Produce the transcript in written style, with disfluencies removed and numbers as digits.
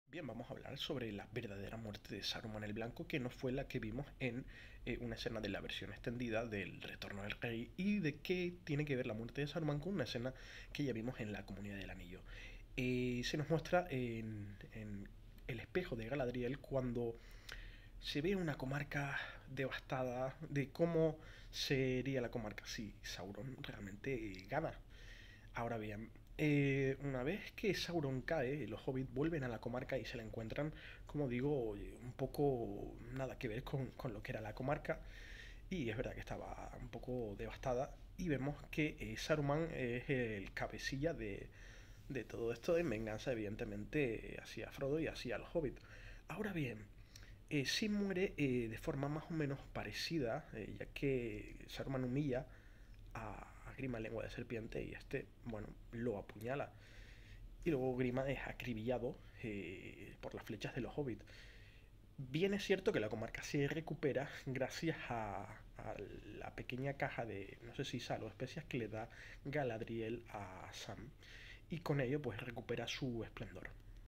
Bien, vamos a hablar sobre la verdadera muerte de Saruman el Blanco, que no fue la que vimos en una escena de la versión extendida del Retorno del Rey, y de qué tiene que ver la muerte de Saruman con una escena que ya vimos en la Comunidad del Anillo. Se nos muestra en el espejo de Galadriel cuando se ve una comarca devastada, de cómo sería la comarca si Sauron realmente gana. Ahora bien, una vez que Sauron cae, los hobbits vuelven a la comarca y se la encuentran, como digo, un poco nada que ver con lo que era la comarca. Y es verdad que estaba un poco devastada. Y vemos que Saruman es el cabecilla de todo esto en venganza, evidentemente, hacia Frodo y hacia los hobbits. Ahora bien, sí muere de forma más o menos parecida, ya que Saruman humilla a Grima lengua de serpiente y este, bueno, lo apuñala. Y luego Grima es acribillado por las flechas de los hobbits. Bien es cierto que la comarca se recupera gracias a la pequeña caja de, no sé si sal o especias que le da Galadriel a Sam. Y con ello pues recupera su esplendor.